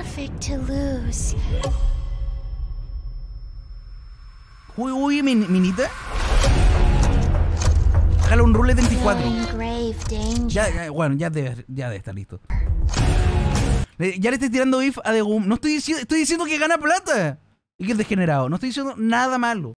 perfect to lose. Uy, minita. Jala un rûlë 24. Bueno, ya debe estar listo. Ya le estoy tirando if a The Gum. No estoy diciendo que gana plata y que es degenerado. No estoy diciendo nada malo.